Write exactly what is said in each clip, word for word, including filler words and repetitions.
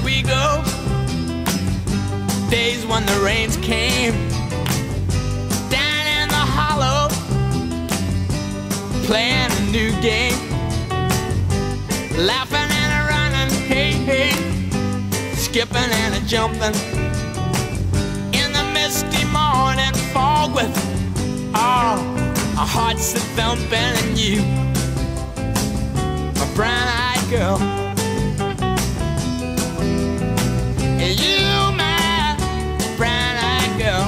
we go. Days when the rains came down in the hollow, playing a new game, laughing and a running, hey, hey, skipping and a jumping in the misty morning fog with all our hearts a thumping, and you, my brown-eyed girl, and you, my brown-eyed girl.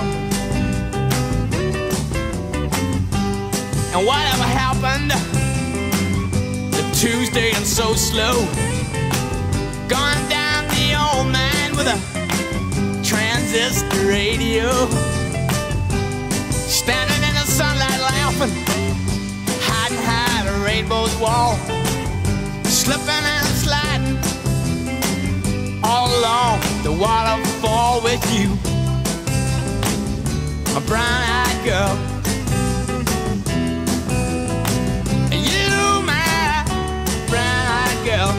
And whatever happened to Tuesday and so slow, gone down the old man with a transistor radio, standing in the sunlight laughing, hiding behind a rainbow's wall, slipping and sliding all along the waterfall with you, my brown-eyed girl. And you, my brown-eyed girl.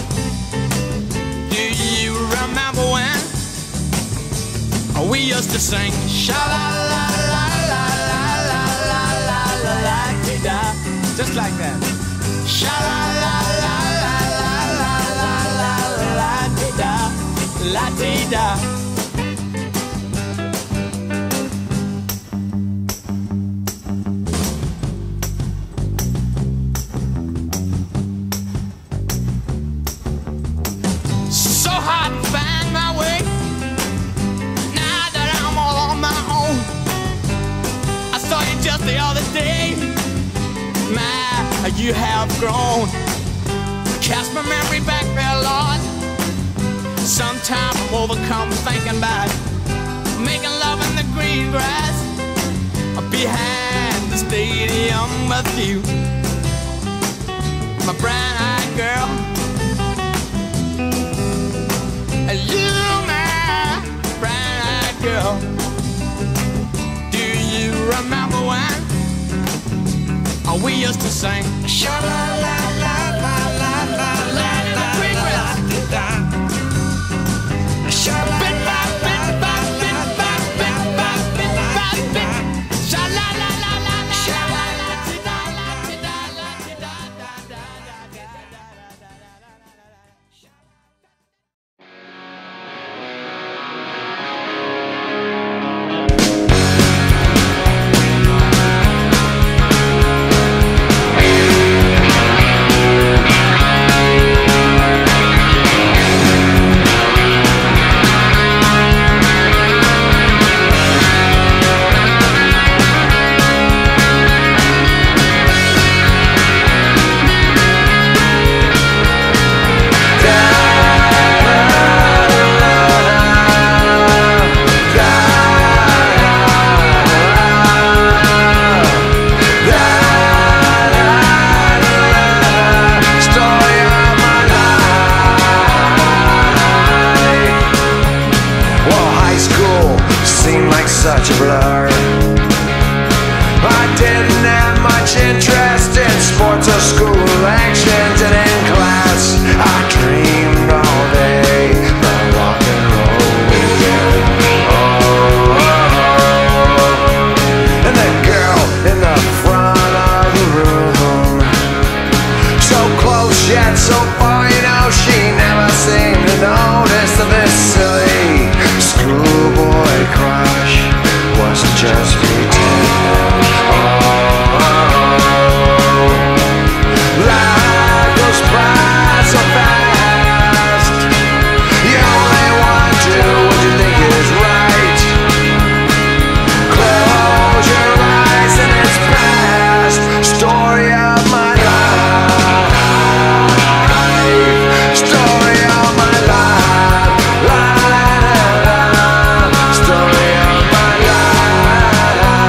Do you remember when we used to sing sha-la-la-la-la-la-la-la-la-la-la-la-la-la-la-la, just like that? Sha-la-la-la-la-la-la-la-la-la-la-la-la-la-la. So hard to find my way now that I'm all on my own. I saw you just the other day. My, you have grown. Cast my memory back there, Lord. Sometimes I'm overcome thinking about making love in the green grass behind the stadium with you, my brown-eyed girl. And you, my brown-eyed girl. Do you remember when we used to sing sha-la-la-la-la-la-la-la-la-la-la-la-la-la? Such a blur. I didn't have much interest in sports or school actions, and in class I dreamed all day about rock and roll. Oh, oh, oh. And the girl in the front of the room, so close yet so far, you know, she never seemed to notice that this silly schoolboy crush was just pretend. Oh, life goes by so fast. You only want to do what you think is right. Close your eyes and it's past. Story of my life. Story of my life. La, la, la, la. Story of my life.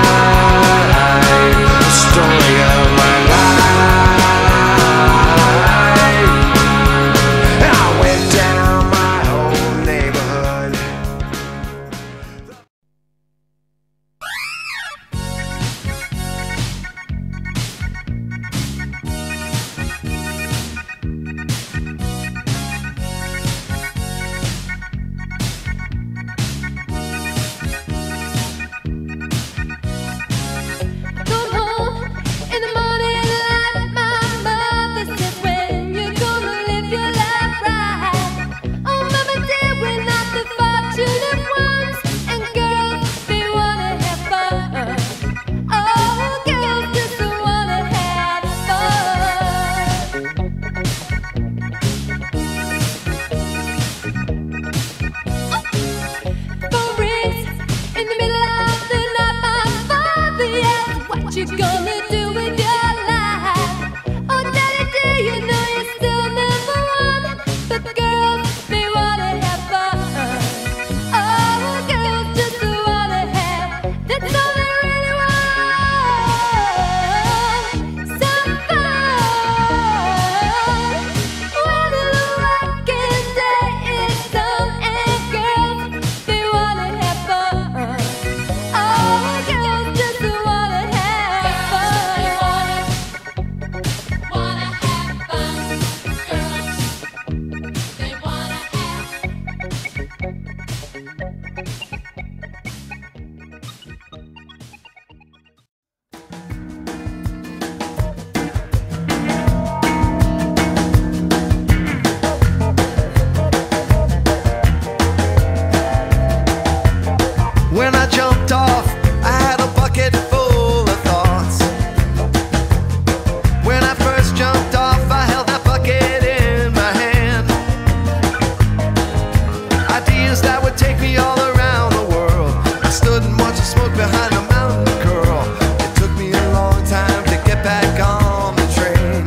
take me all around the world. I stood and watched the smoke behind the mountain curl. It took me a long time to get back on the train.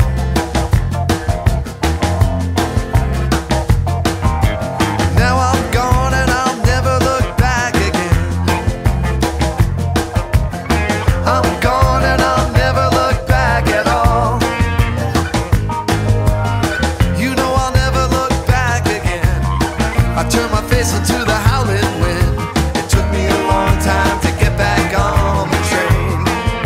Now I'm gone and I'll never look back again. I'm gone and I'll never look back at all. You know I'll never look back again. I turned my face into the howling wind. It took me a long time to get back on the train.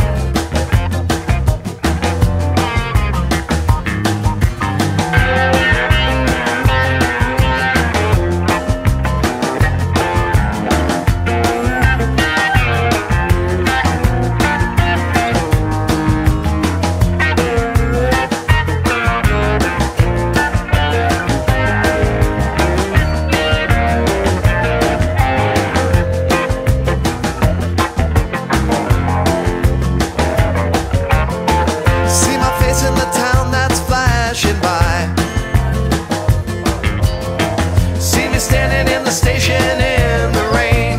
See my face in the town that's flashing by. See me standing in the station in the rain.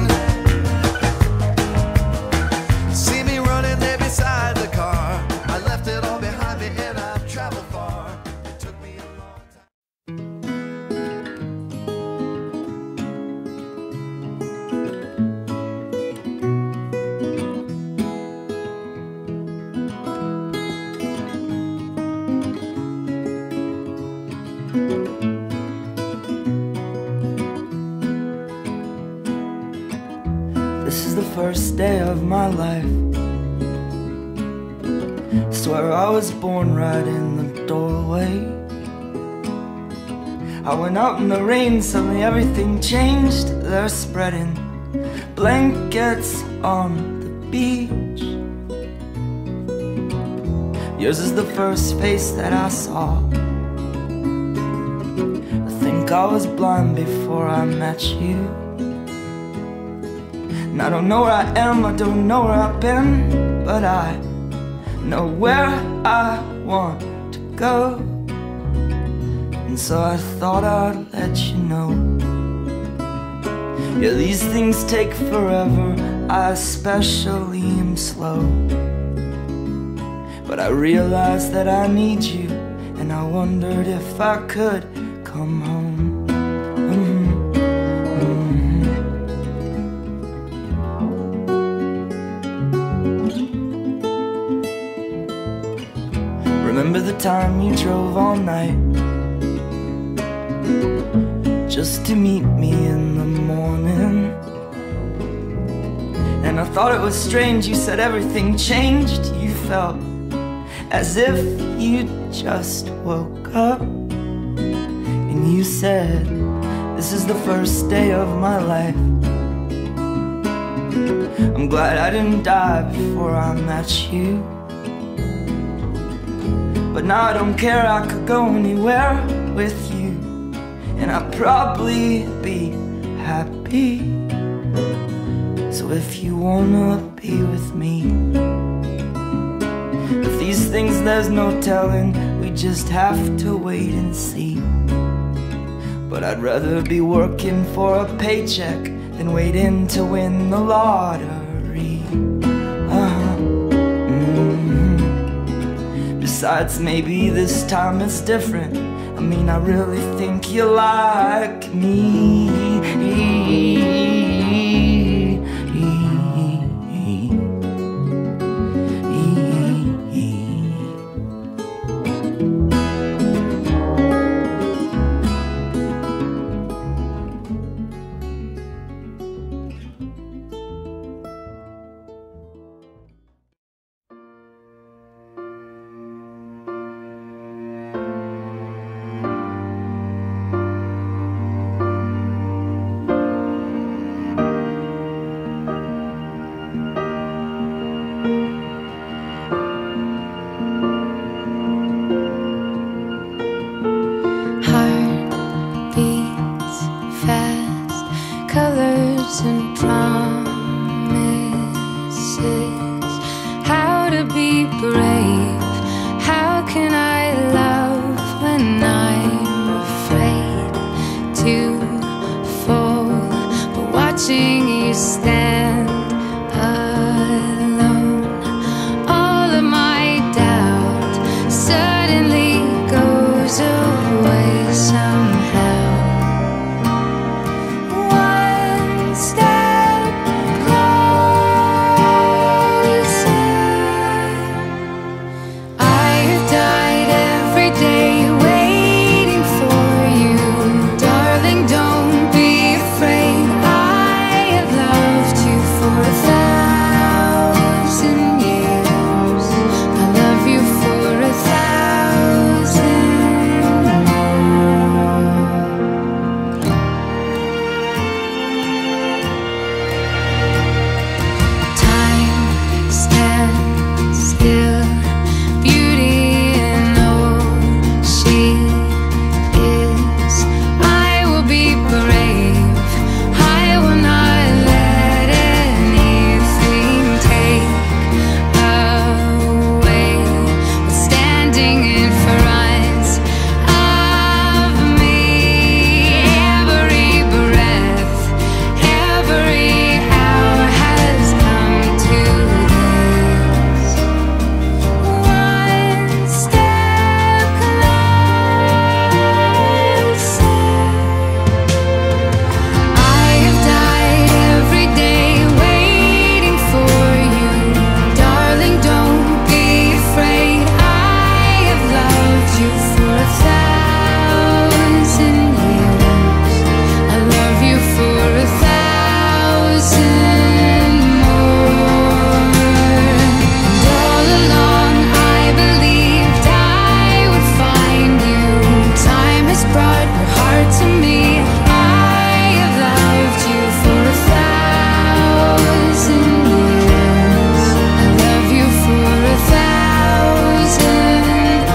See me running there beside the car. I left it all behind me and I've traveled far. It took me a long time. This is the first day of my life. Swear I was born right in the doorway. I went out in the rain, suddenly everything changed. They're spreading blankets on the beach. Yours is the first face that I saw. I think I was blind before I met you. And I don't know where I am, I don't know where I've been, but I know where I want to go. And so I thought I'd let you know. Yeah, these things take forever, I especially am slow. But I realized that I need you, and I wondered if I could come home. Remember the time you drove all night just to meet me in the morning? And I thought it was strange, you said everything changed. You felt as if you just woke up. And you said, this is the first day of my life. I'm glad I didn't die before I met you. But now I don't care, I could go anywhere with you, and I'd probably be happy. So if you wanna be with me, if these things there's no telling, we just have to wait and see. But I'd rather be working for a paycheck than waiting to win the lottery. uh-huh. Besides, maybe this time it's different. I mean, I really think you like me. watching you stand alone. All of my doubt suddenly goes away somehow. One step closer. I have died every day waiting for you. Darling, don't be afraid. I have loved you for a thousand years. I love you for a thousand more. Time stands still. Beauty in all she is. I will be brave. I will not let anything take away what's standing in front of me. Every breath, every hour has come to this. One step closer. I have died every day waiting for you. Darling, don't be afraid. I have loved you for a thousand years. I love you for a thousand more. And all along I believed I would find you. Time has brought your heart to me. I have loved you for a thousand years. I love you for a thousand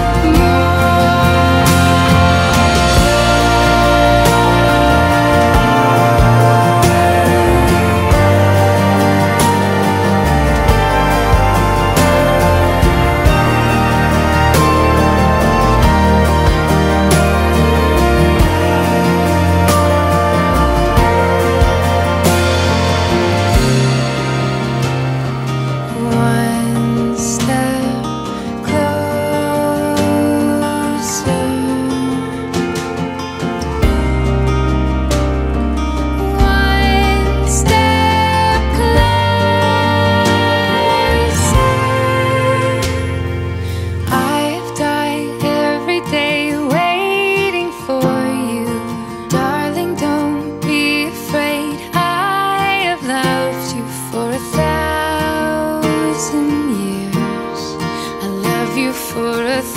one step closer. One step closer. I have died every day waiting for you. Darling, don't be afraid. I have loved you for a thousand years. I love you for a